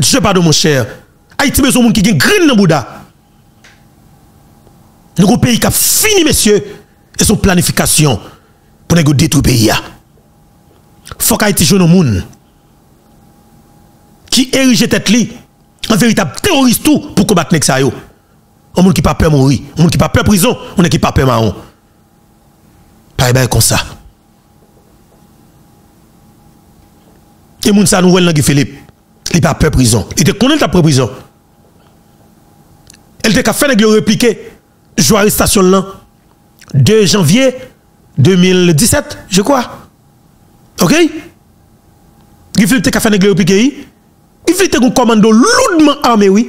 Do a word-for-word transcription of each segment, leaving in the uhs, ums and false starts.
Je pardon mon cher. Haïti besoin de monde qui gagne green dans Bouddha. Nous avons un pays qui a fini, messieurs, et son planification pour nous détruire le pays. Il faut qu'Haïti joue un monde qui érige tête li en véritable terroriste tout pour combattre les gens. Un monde qui n'a pas peur de mourir, un monde qui n'a pas peur de prison, un monde qui n'a pas peur de marron. Pas comme ça. Et moun sa nou nan Guy Philippe, il pas peur prison. Il te connaît ta prison. Elle te fait nèg répliquer jour arrestation là deux janvier deux mille dix-sept, je crois. OK? Guy Philippe te fait nèg répliquer. Guy Philippe te un commando lourdement armé oui.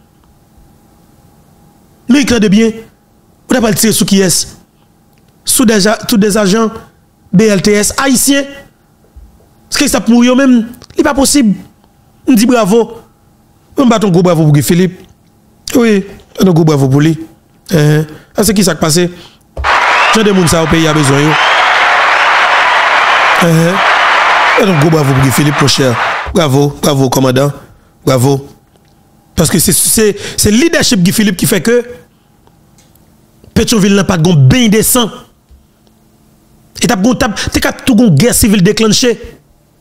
Mais il de bien. On n'a pas tiré sous qui est sous des tous des agents B L T S haïtiens. Est-ce que ça peut mourir même? Il n'est pas possible. On dit bravo. On bat un gros bravo pour Guy Philippe. Oui, un gros bravo pour lui. Euh, c'est qui ça qui passe? Jean de Mounsa au pays a besoin. Euh, un gros bravo pour Guy Philippe, mon cher. Bravo, bravo, commandant. Bravo. Parce que c'est le leadership Guy Philippe qui fait que Pétionville n'a pas de bain de sang. Et t'as tout une guerre civile déclenchée.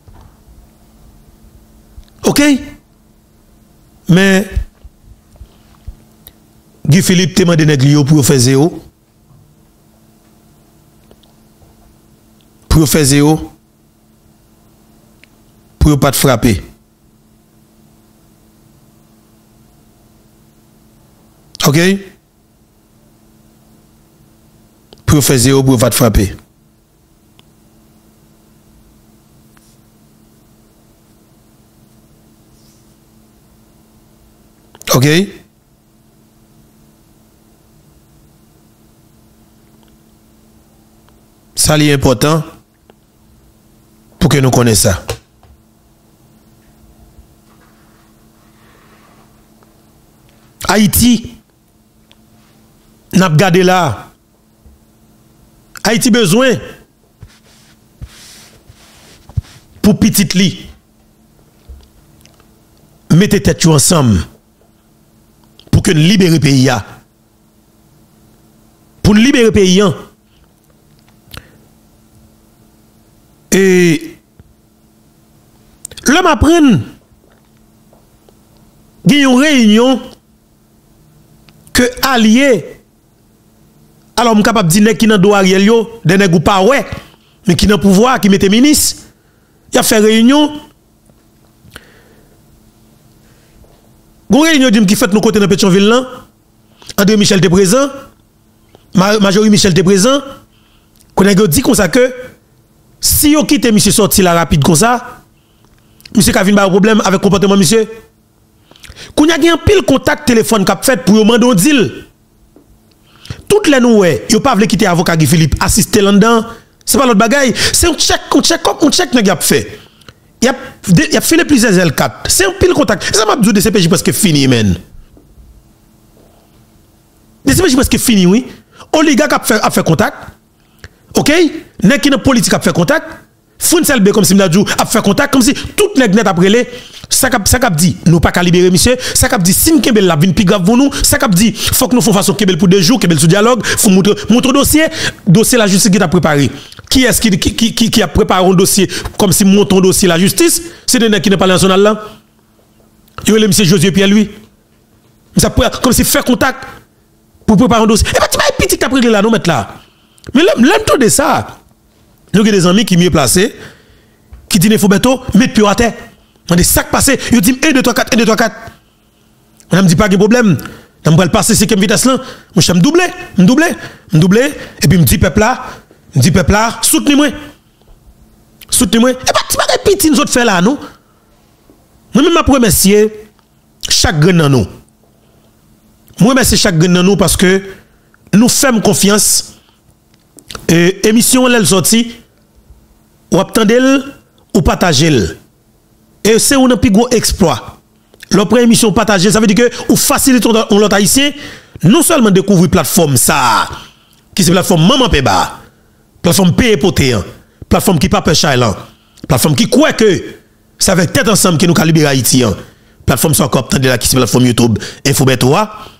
OK? Mais Guy Philippe te demandé nèg pour faire zéro. Pour faire zéro. Pour pas te frapper. OK? Pour faire zéro, pour pas te frapper. OK? Ça est important pour que nous connaissions ça. Haïti, n'a pas gardé là. Haïti besoin pour petite li. Mettez tête ensemble pour que nous libérions le pays. Pour nous libérer le pays. Et l'homme apprend, il y a une réunion que alliés, alors je suis capable de dire qui n'a pas Ariel yo, des nèg pas ouais, mais qui n'a pouvoir, qui mette ministre, il a fait réunion. Une réunion qui fait nos côtés dans Pétionville là, André Michel était présent, Majorie Michel était présent, qu'on a dit comme ça que si vous quittez monsieur sorti là rapide comme ça, monsieur Kavin ba problème avec comportement monsieur. Qu'on a un pile contact téléphone qu'a fait pour demander un deal. Toutes les nouées, yo pas veut quitter avocat Guy Philippe assister là-dedans, c'est pas l'autre bagaille, c'est un check, un check comme un check n'a fait. Il y a il y a fait plusieurs L quatre, c'est un pile contact. Ça m'a dit de C P J presque fini men. De C P J presque fini oui. Oligarque a fait a fait contact. OK? Nèg qui dans politique a fait contact. Founselbe comme si m'dadjou a fait contact comme si tout nèg net après les ça cap ça cap dit nous pas libérer monsieur, ça cap dit sin Kebel la vinn plus grave pour nous, ça cap dit faut que nous font façon Kebel pour deux jours, Kebel sous dialogue, faut montre montre dossier, dossier la justice qui t'a préparé. Qui est-ce qui qui qui qui a préparé un dossier comme si monte un dossier la justice, c'est des nèg qui n'est pas national là. Yo le monsieur Josué Pierre lui. Ça comme si faire contact pour préparer un dossier. Et pas tu petit après là nous mettre là. Mais l'entour de ça, nous avons des amis qui mieux placés, qui disent qu'il faut bientôt mettre pied à terre. On a des sacs passés, ils disent un, deux, trois, quatre, un, deux, trois, quatre. On me dit pas de problème. On va passer cinquième vitesse là. Moi, je me double, me double, me double. Et puis, me dit peuple là, me dit peuple là, soutenez-moi. Soutenez-moi. Et pas tu vas petit nous autres faire là, nous. Moi-même, je remercie chaque grain dans nous. Moi, remercie chaque grain dans nous parce que nous faisons confiance. Et émission elle sorti ou attendez ou partager et c'est un plus gros exploit. La première émission partagée ça veut dire que ou facilite on l'autre haïtien non seulement découvrir plateforme ça qui c'est plateforme maman peba plateforme paye poté plateforme qui pas peur chailan plateforme qui croit que ça avec tête ensemble que nous ca libérer Haïti plateforme soit encore de la qui plateforme YouTube Infobeto.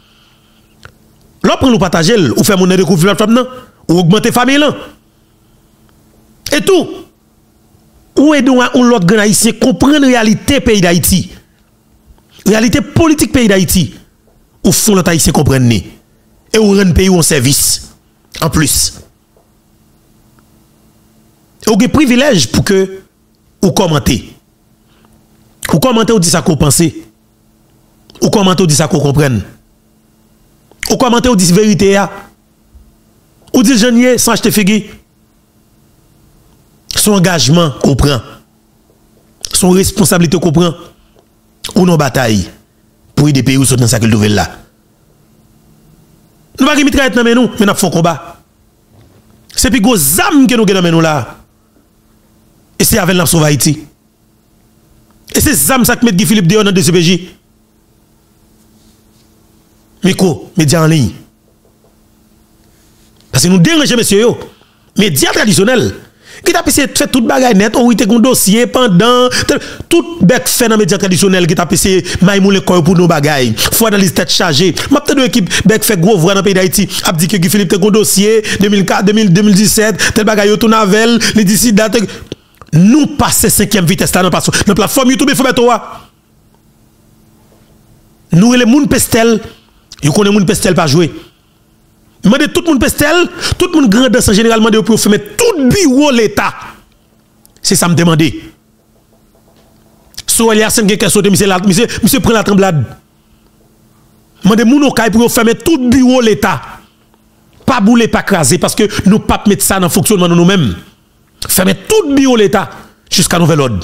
Là pour nous partager ou faire mon découvrir plateforme non ou augmenter famille là. Et tout. Ou aider un l'autre grand haïtien comprendre réalité pays d'Haïti. Réalité politique pays d'Haïti. Ou font l'autre haïtien comprendre et ou rendre pays en service en plus. Ou avez privilège pour que ou commenter. Ou commenter ou dit ça qu'on pense. Ou commenter ou dit ça qu'on comprenne. Ou commenter ou dit vérité ya. Ou dit jeune sans acheter figue. Son engagement qu'on prend. Son responsabilité qu'on prend. Ou non bataille pour aider pays ou dans sa nouvelle là. Nous pas qui mitraille dans nous, mais nous faisons combat. C'est puis gros âme que nous avons nous là. Et c'est avec la sauve Haïti. Et c'est zam ça que met Guy Philippe dehors dans D C P J. Miko, média en ligne. Parce que nous dérangeons messieurs yo. Média traditionnel. Qui t'a essayé de faire toute bagaille net, on était un dossier pendant tout bec fait dans média traditionnel qui t'a essayé maïmou le corps pour nos bagailles. Faut dans les têtes chargées. M'a peut-être équipe bec fait gros vrai dans pays d'Haïti. A dit que Guy Philippe te un dossier deux mille quatre deux mille dix-sept tel bagaille tout navel, les d'ici date nous passer cinquième vitesse là dans la plateforme YouTube il faut mettre toi. Nous les moun pestel, you connaît moun pestel pas jouer. Demandez tout le monde pestel, tout le monde grandesse en généralement de pour fermer tout bureau l'État. C'est ça me demander. So il y a cinq qui sauté monsieur là, monsieur monsieur prend la tremblade. Demandez moun au kay pour fermer tout bureau l'État. Pas bouler pas craser parce que nous pas mettre ça dans fonctionnement nous-mêmes. Fermer tout bureau l'État jusqu'à nouvel ordre.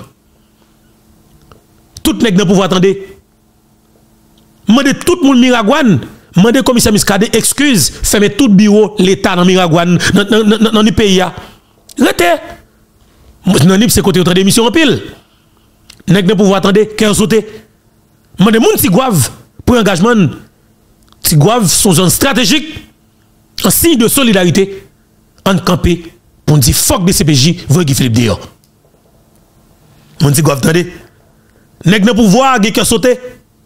Tout nèg dans pouvoir attendre. Demandez tout le monde Miragouane. Mandez commissaire Miskade excuse, fermez tout bureau l'État dans Miragouane, dans le pays. Rete. Dans le c'est côté autre d'émission en pile. Nèg de pouvoir attendre, cœur sauté. Mandez moun si goave pour engagement. Si goave son zone stratégique, un signe de solidarité, en campé pour dire fuck D C P J, voyez Guy Philippe dehors. Moun si goave attendez. Nèg de pouvoir cœur sauté.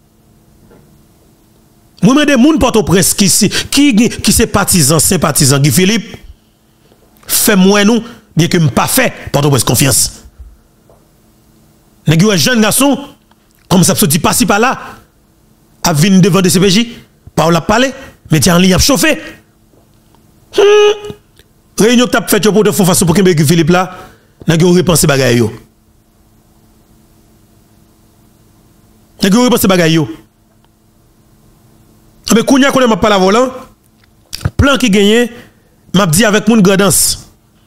Moi, je demande Port-au-Prince qui qui qui c'est partisan, sympathisant Guy Philippe, fait moi nous, bien que je pas fait Port-au-Prince confiance. Nèg un jeune garçon, comme ça se dit pas si par là, a vinn devant D C P J, pas la parler, mais tiens en ligne a chauffé. Hmm. Réunion que tu as fait pour de façon pour que Guy Philippe là, nèg yo repenser bagay yo. Nèg yo repenser bagay yo. Mais kounya connaît m'a pas la volant plan qui gagne m'a dit avec mon grandance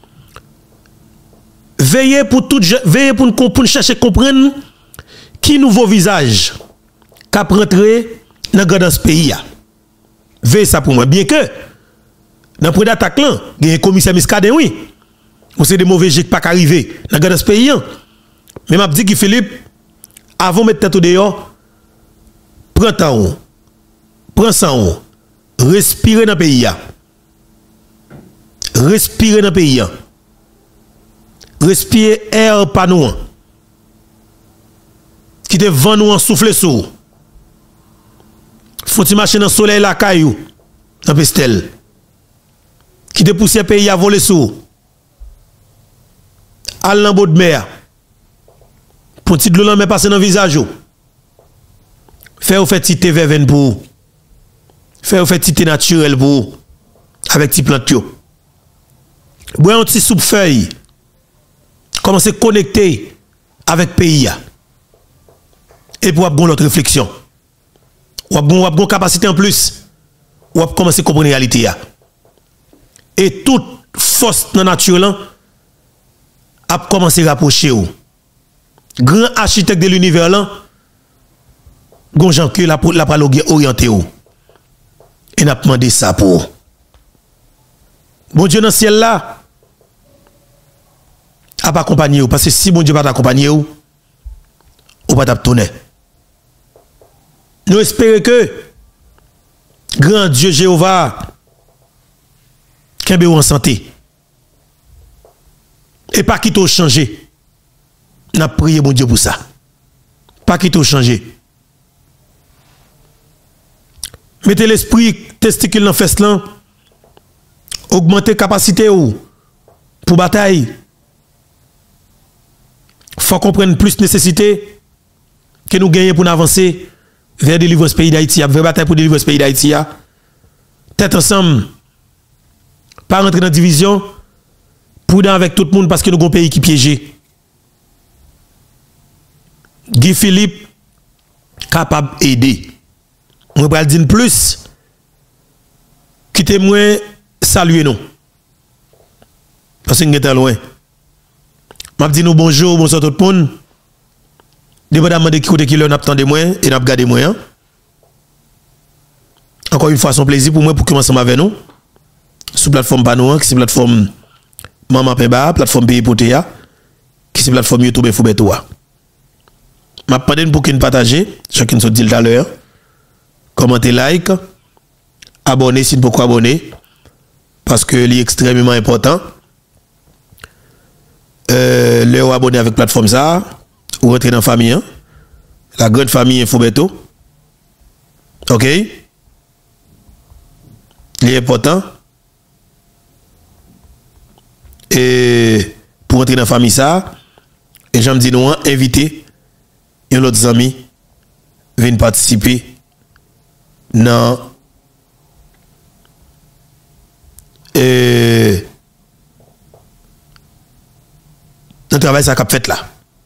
veillez pour tout veillez pour pour chercher comprendre qui nouveau visage qu'a rentrer dans grandance pays a veillez ça pour moi bien que dans près d'attaque là il y a un commissaire Miskade oui ou c'est des mauvais jets pas arriver dans grandance pays mais m'a dit que Philippe avant mettre tête au dehors prends temps prends ça on respirer dans le pays respirer dans le pays respirer air pas nous qui te vent nous en souffler sous faut tu marcher dans le soleil la caillou dans pestel qui te pousse pays à voler sous al dans de mer pour petit de l'eau mais passer dans le visage faire au fait petit verveine pour faire fait petit naturel pour avec petit plante yo. Boire un petit soupe feuille. Commencer à connecter avec pays et pour avoir notre réflexion. Ou avoir une capacité en plus. Ou commencer à comprendre la réalité et toute force dans la nature a commencé à rapprocher ou. Grand architecte de l'univers là gon Jean que la la orienté ou. Et n'a demandé ça pour. Bon Dieu dans le ciel là, a pas accompagné parce que si bon Dieu pas t'accompagner ou, ou pas t'abtonner. Nous espérons que grand Dieu Jéhovah kembe ou en santé. Et pas qui t'ont changé. N'a prié bon Dieu pour ça. Pas qui t'ont changé. mettez l'esprit testicule dans fesse là. Augmenter capacité ou pour bataille. Faut comprendre plus nécessité que nous gagnons pour avancer vers délivrer ce pays d'Haïti, vers bataille pour délivrer ce pays d'Haïti. Tête ensemble. Pas rentrer dans la division. Prudent avec tout le monde parce que nous avons un pays qui piégé. Guy Philippe capable d'aider. On va dire plus. Quittez-moi, saluez nous. Parce que nous sommes loin. Je dis nous bonjour, bonsoir tout le monde. Dépendamment de qui côté qui l'on attend de moi et n'a regardé moi. Encore une fois, c'est un plaisir pour moi pour commencer avec nous. Sur la plateforme Panoa, qui est la plateforme Maman Pemba, plateforme Pays Potéa, qui est la plateforme YouTube et Foubetoa. Je demande pour qu'ils partagent, chacun se dit tout à l'heure. Commentez, like, abonnez si vous pouvez abonner, parce que c'est extrêmement important. Euh, le abonner avec la plateforme ça, ou rentrer dans la famille, hein? La grande famille Fobeto. Ok? C'est important. Et pour rentrer dans la famille ça, et j'aime dire nous inviter un autre ami viennent participer dans et dans le travail ça qu'a fait là.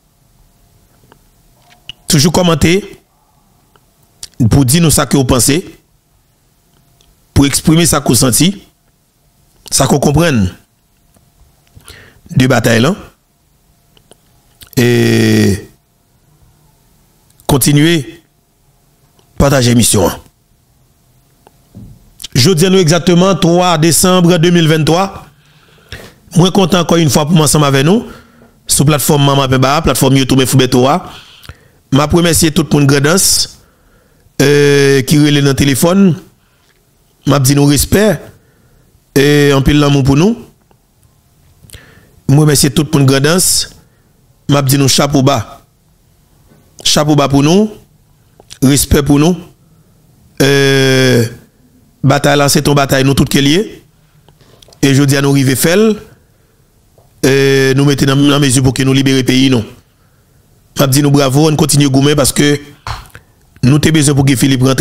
Toujours commenter pour dire nous ça que vous pensez, pour exprimer ça que vous sentez, ça qu'on comprenne de bataille là et continuer partager l'émission. Jeudi nous exactement trois décembre deux mille vingt-trois. Moi content encore une fois pour m'ensemble avec nous sur plateforme Maman Pemba, plateforme YouTube et Foubetoa. Ma remercier tout le monde grandance euh, qui relève dans le téléphone. M'a dit nous respect et en pile l'amour pour nous. Moi remercier tout le monde grandance. M'a dit nous chapeau bas. Chapeau bas pour nous. Respect pour nous. Euh, bataille là c'est ton bataille nous toutes lié. Et je dis à nous arriver faire euh, nous mettons dans la mesure pour que nous libérer le pays non. M'a dit nous bravo, on continue goumer parce que nous avons besoin pour que Philippe rentre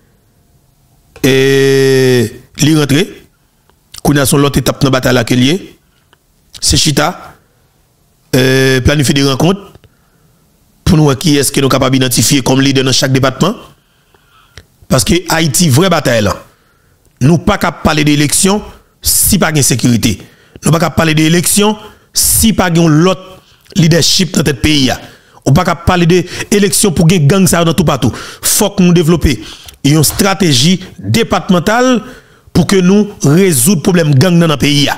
et lui rentre. Qu'on a son l'autre étape dans la bataille là qu'il est. C'est Chita euh, planifier des rencontres pour nous qui est-ce que nous sommes capables d'identifier comme leader dans chaque département. Parce que Haïti vraie bataille là. Nous pas capable parler d'élection si pas de sécurité. Nous pas capable parler d'élection si pas de l'autre leadership dans notre pays. On pas capable parler d'élection pour gagner gang ça dans tout partout. Faut que nous développions une stratégie départementale pour que nous résoudre le problème gang dans notre pays.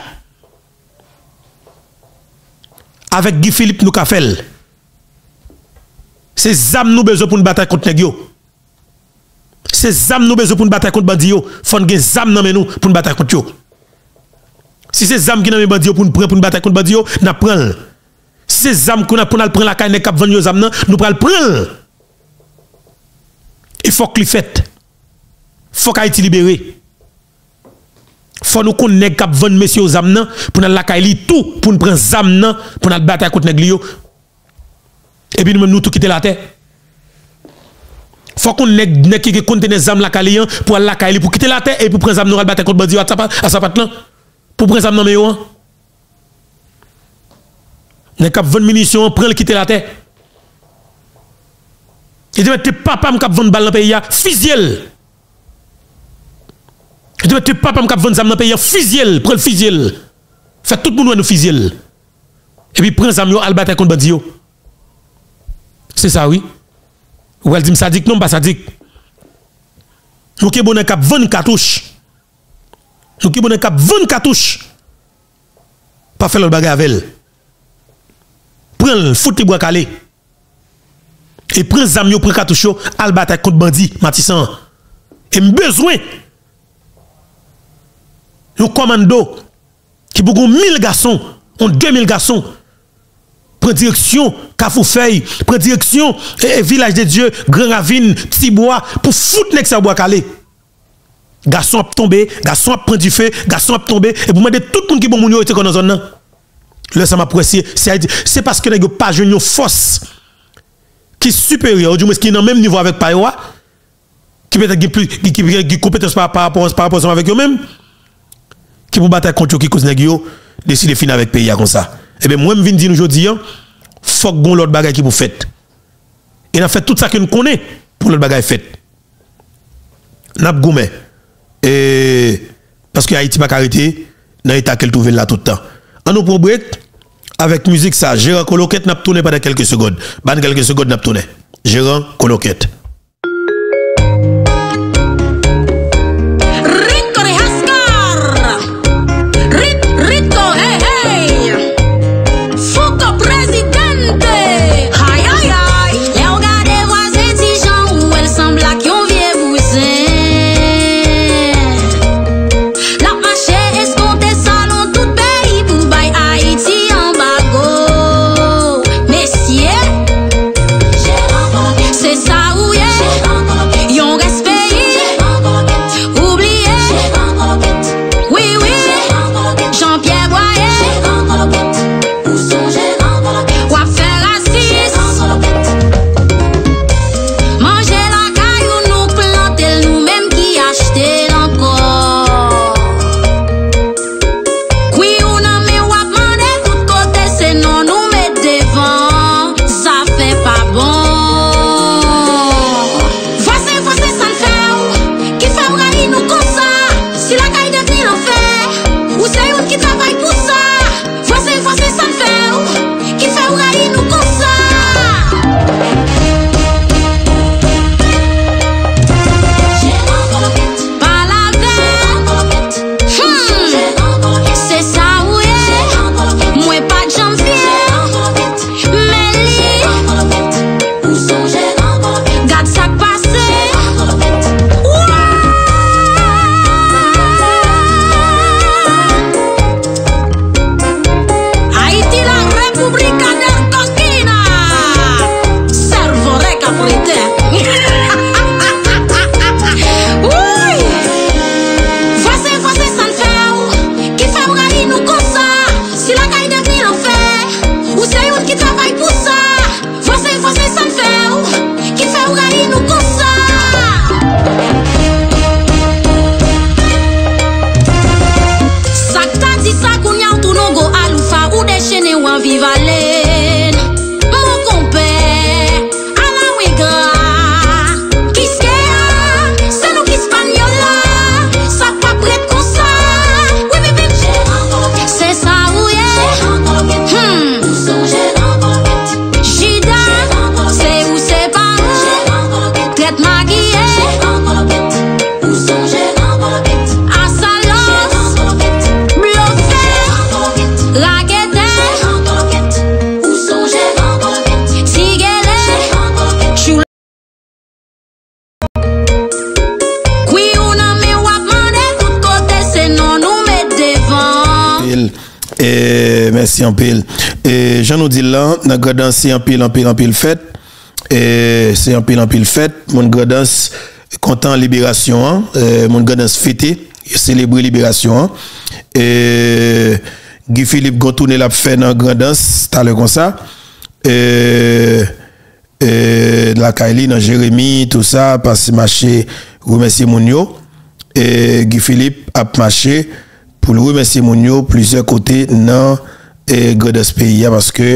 Avec Guy Philippe nous fait. C'est zam nous besoin pour nous battre contre les c'est zam nous besoin pour nous battre contre bandi yo. Faut nous zam dans nous pour nous battre contre yo. Si c'est zam qui dans bandi yo pour nous prendre pour nous battre contre bandi yo, n'a prend. Si c'est zam qu'on a pour nous prendre la caille cap vendre yo zam nan, nous pral prendre. Il faut que li fait. Faut qu'Haïti libéré. Faut nous connaître cap vendre monsieur zam nan pour nous la caille tout pour nous prendre zam nan pour nous battre contre nèg yo. Et puis nous nous tout quitter la terre. Faut qu'on ait qui contenait zam la calian pour la caille pour quitter la terre et pour prendre zam nous battre contre bandi à sa patte là pour prendre zam nan mais yo. N'est cap vingt munitions prendre quitter la terre. Et tu te papa m cap vingt balle dans pays fusiel. Et tu te papa m cap vingt zam dans pays fusiel, prend le fusiel. Fait tout le monde nous fusiel. Et puis prend zam yo al battre contre bandi yo. C'est ça oui. Ou elle dit sadique non pas sadique. Nous qui bon cap vingt cartouches. Nous qui bon cap vingt cartouches. Pas faire le bagarre avec elle. Prends le foot bois calé. Et prend zam yo prend cartouche al bataille contre bandi Matissan. Et besoin un commando qui beaucoup mille garçons, on deux mille garçons. Prend direction Cafoufeuille, prend direction eh, Village de Dieu, Grand Ravine, Tibois pour foutre nek sa bois calé. garçon a tombé, garçon a pris du feu, garçon a tombé et pour demander tout le monde qui bon moun yo était dans zone nan. Là ça m'a apprécié, c'est parce que n'a pas jeune force qui est supérieure du moins qui est dans même niveau avec Payoa qui peut être plus qui qui compétence par rapport par rapport avec eux même qui pour battre contre qui cause nèg yo décider finir avec pays comme ça. Et bien moi me vinn dire aujourd'hui faut que bon l'autre bagaille qui pour fait. Et on a fait tout ça que nous connaît pour l'autre bagaille fait. N'a goumé et parce que Haïti pas arrêté dans l'état qu'elle trouve là tout le temps. On nous prend break avec musique ça Gérard Coloquette n'a tourné pendant quelques secondes. Ban quelques secondes n'a tourné. Gérard Coloquette. Merci en pile. Et j'en nous dis là, dans Gradance, c'est en pile, en pile, en pile fête. Et c'est en pile, en pile fête. Mon Gradance content libération, hein. Euh, mon Gradance fêté, célébrer libération. Hein. Et Guy Philippe Gontourné l'a fait dans Gradance, t'as le comme ça. Et, et la Kaili, dans Jérémy, tout ça, passe marché, remercier Mounio. Et Guy Philippe a marché pour le remercier Mounio plusieurs côtés dans et Gradance pays parce que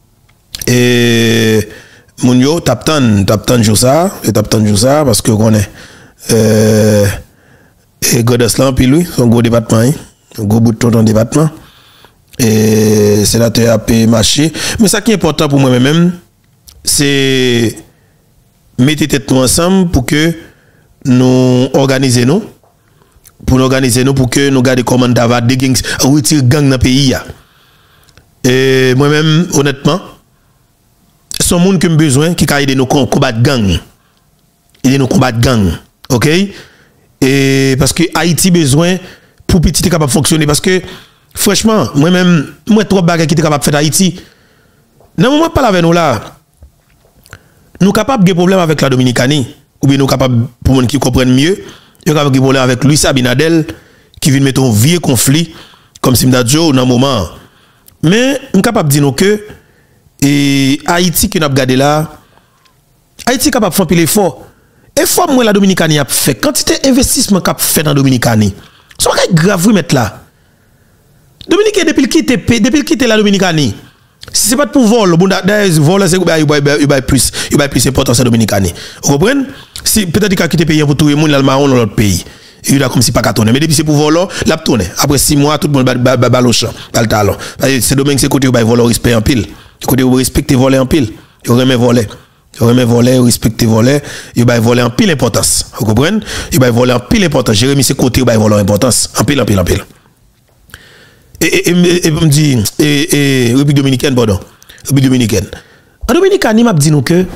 et Mounio t'attend t'attend Josa et t'attend Josa parce que on est euh et Gradance là puis lui son gros département un gros bout de ton département et sénateur a payé marché mais ça qui est important pour moi même c'est mettre tête nous ensemble pour que nous organiser nous pour nous organiser nous pour que nous garder comment d'avoir des gangs retirer gang dans pays. Et moi-même, honnêtement, c'est un monde qui a besoin qui a aidé nous combattre gang. Aider nous combattre gang. OK? Et parce que Haïti besoin pour petit capable de fonctionner. Parce que, franchement, moi-même, moi, trop de qui est capable de faire Haïti. Non, moi, pas avec nous là. Nous sommes capables de problème avec la Dominicanie. Ou bien nous sommes capables, pour les gens qui comprennent mieux, il y a un problème avec Louis Abinadel qui vient mettre un vieux conflit comme si m'da dans un moment. Mais on capable de dire que et Haïti qui n'a pas regardé là, Haïti capable de faire pile effort. Effort moi la Dominicanie a fait quantité d'investissement qu'a fait dans Dominicanie. C'est pas grave vous mettre là. Dominique depuis qu'il quitte depuis qu'il quitte la Dominicanie. Si c'est pas pour vol, bon d'ailleurs vol c'est il va plus, il va plus important c'est Dominicanie. Vous comprenez? Si peut-être qu'il a quitté pays pour tout le monde là marron dans l'autre pays. Il a comme si pas qu'à tourner mais depuis c'est pour vol là tourner. Après six mois tout le monde ba au champ, ba le talon. C'est domaine c'est côté va voler respect en pile. Côté vous respecter voler en pile. Il remet voler. Il remet voler, respecter voler, il va voler en pile importance. Vous comprenez? Il va voler en pile importance. Jérémy c'est côté il va voler en importance en pile en pile en pile. Et, et, et, et, me dit, et, et, République Dominicaine, pardon, République Dominicaine. En Dominicaine, il m'a dit nous que,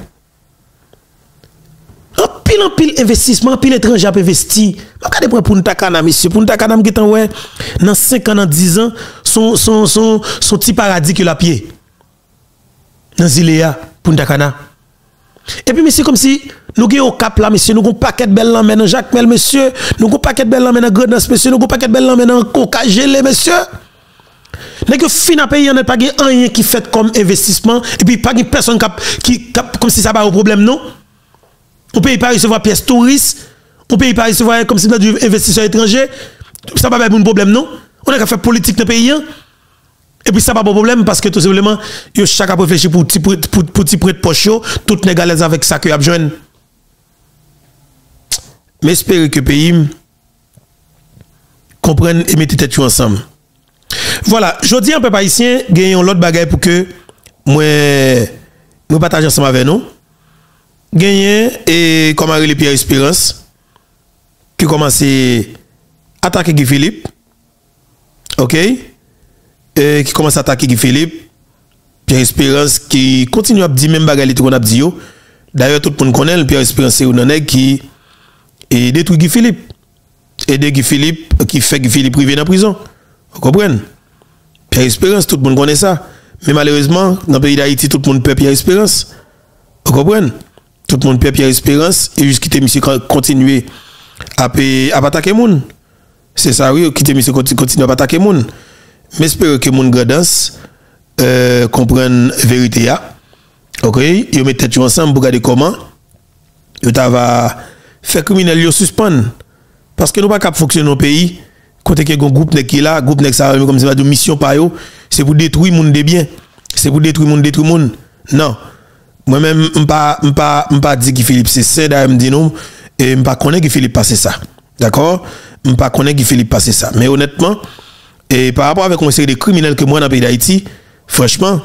en pile, en pile investissement, en pile étranger a investi. Regardez pour Punta Cana, monsieur, Punta Cana, qui est en ouais, dans cinq ans, dans dix ans, son, son, son, son petit paradis que la pied. Dans Zilea, Punta Cana. Et puis, monsieur, comme si, nous avons au cap là, monsieur, nous avons un paquet de belles lames dans Jacques Mel, monsieur, nous avons un paquet de belles lames dans Gredens, monsieur, nous avons un paquet de belles lames dans Coca Gelé, monsieur. N'est que fin à payer, il n'y a pas rien qui fait comme investissement, et puis pas de personne qui, comme si ça va au problème, non? On ne paye pas recevoir pièces touristes, on ne paye pas recevoir comme si on a du investisseur étranger, ça va pas un problème, non? On a qu'à faire politique dans le pays, et puis ça va pas de problème parce que tout simplement, chacun réfléchit pour petit prêt de poche, tout n'est galère avec ça que y a besoin. Mais j'espère que le pays comprenne et mette tête ensemble. Voilà, je dis un peu haïtien, gagnons l'autre bagaille pour que moi nous partageons ensemble avec nous. Gagner et comment les Pierre Espérance qui commence à attaquer Guy Philippe. OK? Et qui commence à attaquer Guy Philippe. Pierre Espérance qui continue à dire même bagaille qu'on a dit. D'ailleurs tout le monde connaît Pierre Espérance c'est un nèg qui et détruit Guy Philippe. Et de Guy Philippe qui fait Guy Philippe privé dans prison. Vous comprenez? Pierre Espérance, tout le monde connaît ça. Mais malheureusement, dans le pays d'Haïti, tout le monde perd Pierre Espérance. Vous comprenez? Tout le monde perd Pierre Espérance et jusqu'à monsieur continuer à, à attaquer les gens. C'est ça, oui, quitter monsieur continue à attaquer les gens. Mais j'espère que les gens Gredens euh, comprennent la vérité. Ok? Ils mettent tête ensemble pour regarder comment ils vont faire criminels suspendre. Parce que nous ne pouvons pas fonctionner dans le pays. Quand il y a un groupe qui est là, un groupe qui est comme ça, une mission par eux, c'est pour détruire le monde des biens. C'est pour détruire le monde, détruire le monde. Non. Moi-même, je ne pas pas dire que Philippe c'est ça, d'ailleurs, je dis non, et je ne pas connaître que Philippe passe ça. D'accord? Je ne pas connaître que Philippe passe ça. Mais honnêtement, et par rapport avec une série de criminels que moi dans le pays d'Haïti, franchement,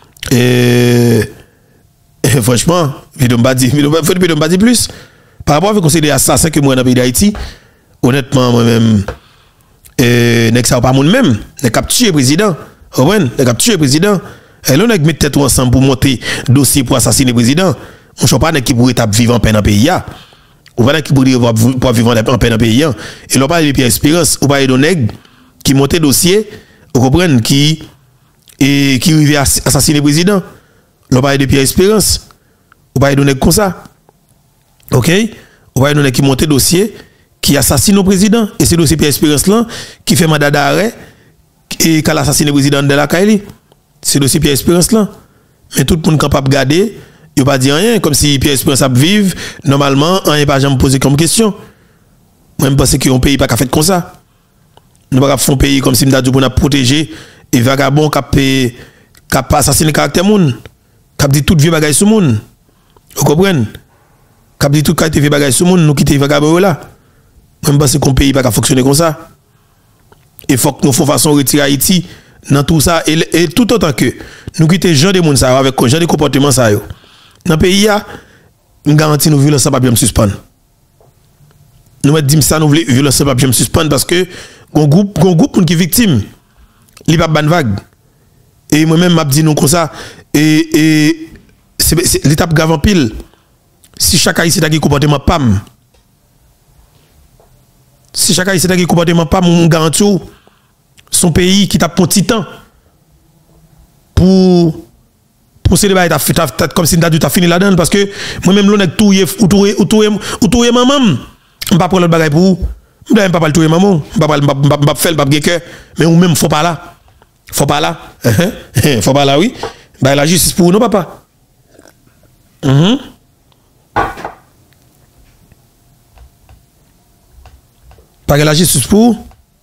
et, et franchement, je ne pas dire plus. Par rapport avec une série d'assassins que moi dans le pays d'Haïti, honnêtement, moi-même, et n'est ça pas mon même n'est capturé président ouais n'est capturé président et là on met tête ensemble pour monter dossier pour assassiner président on ne pas qui pourrait être vivant en paix dans pays là ou pas qui pourrait pour vivre en paix dans pays et là pas de Pierre Espérance ou pas de nèg qui monter dossier vous comprenez qui et qui arrive à assassiner président là pas de Pierre Espérance ou pas de nèg comme ça OK ou pas de nèg qui monter dossier qui assassine le président et c'est dossier Pierre Espérance là qui fait mandat d'arrêt et qui a assassiné le président de la Kaili. C'est dossier Pierre Espérance là. Mais tout le monde capable de garder, il pas dire rien comme si Pierre Espérance a vivre normalement, on n'est pas jamais posé comme question. Moi je pense que un pays pas qu'à faire comme ça. Nous pas faire un pays comme si nous pour protéger et vagabond qui a assassiné le caractère monde, qui a dit tout vieux bagaille sur monde. Vous comprenez? Qui a dit tout vieux bagaille sur monde, nous quitter vagabond là. Même parce que le pays ne peut pas fonctionner comme ça. Il faut que nous fassions façon retirer Haïti dans tout ça. Et, et tout autant que nous quittons les gens de monde avec les gens de comportement. Dans le pays, nous garantissons que nous violence pas bien suspendre. Nous mettons ça, nous voulons violence pas bien suspendre parce que un groupe, un groupe qui est victime, il n'y a pas de vague. Et moi-même, je dis nous comme ça. Et, et c'est l'étape grave en pile. Si chaque Haïtien a un comportement P A M, si chaque Haïtien a un comportement P A M, on garantit son pays qui t'a pris petit temps pour procéder à fait comme si tu as fini là-dedans parce que moi-même, l'on est tout ou tout ou tout maman On pas prendre l'autre bagaille pour vous. Je ne pas pas le touer maman, je ne pas pas faire le pas cœur, mais ou même faut pas là. Faut pas là. Faut pas là oui. Bah la justice pour nous papa. Mhm. Pas la justice pour.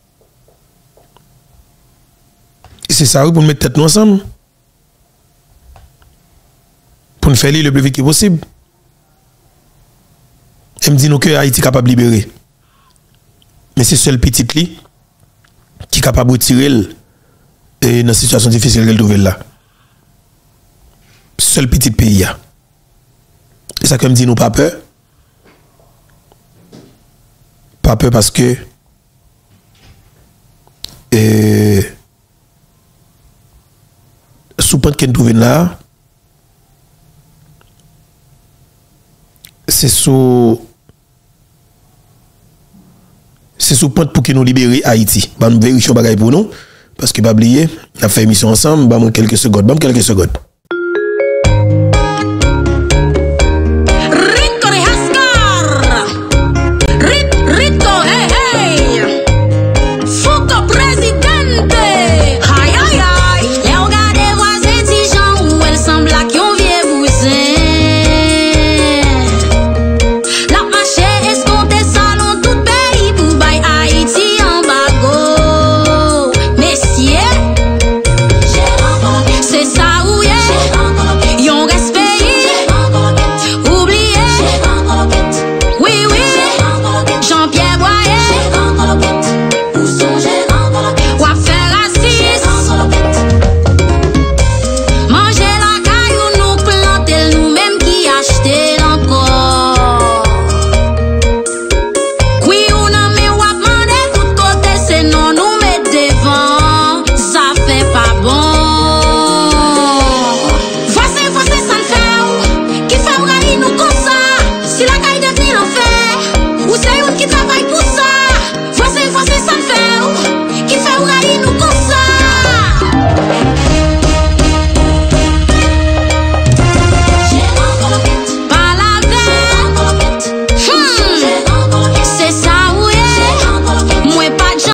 C'est ça oui pour nous mettre tête nous ensemble. Pour nous faire le plus vite possible. Et me dit nous que Haïti est capable de libérer. Mais c'est seul petit li qui est capable de tirer dans une situation difficile qu'elle trouve là. Seul petit pays. Et ça comme dit nous pas peur. Pas peur parce que euh, sous point qu'elle trouve là, c'est sous c'est sous point pour que nous libérer Haïti. Bah nous vérifions bagaille pour nous parce que pas oublier, on a fait émission ensemble, bah quelques secondes, bah quelques secondes.